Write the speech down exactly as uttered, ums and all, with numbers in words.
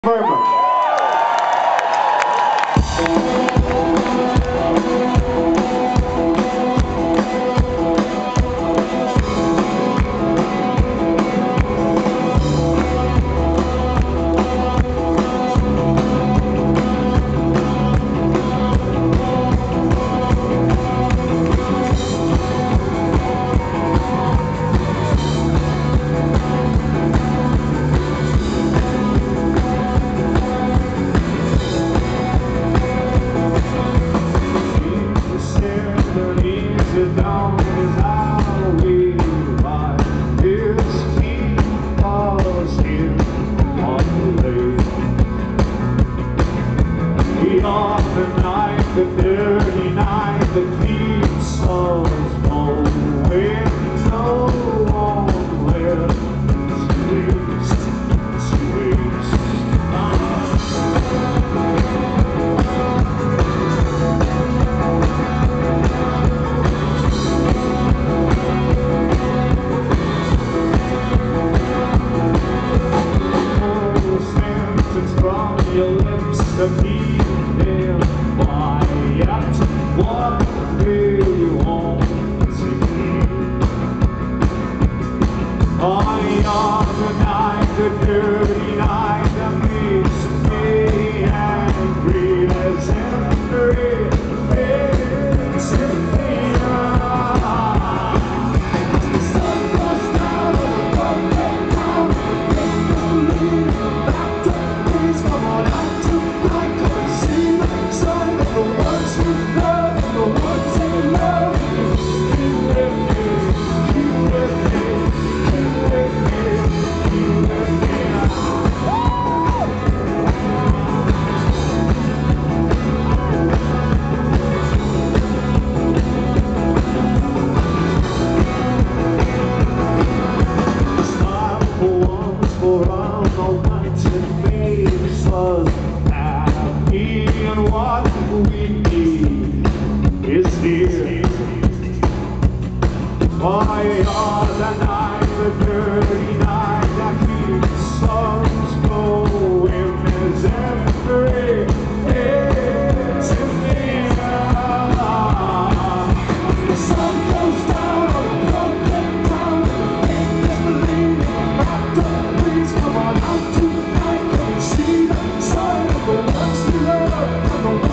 Very much. The night, the dirty night that keeps us going no one left to waste, to waste. Oh, sentence from your lips that keep them quiet. What do you want to hear? I am the night, the dirty night that makes me angry as every makes me cry. The sun goes down on the broken down, and the back to please come on out tonight. Come and see the sun of the ones who love and the ones who love. Keep with me, keep with me, keep with me, keep with me now. Smile for once, for all the nights it makes us happy, and what we need is here. Why are the night, the dirty night that keeps us going as every is in the air. The sun goes down on the broken down, and there's believing back to please come on out tonight. Come and see the sun of the ones we love and the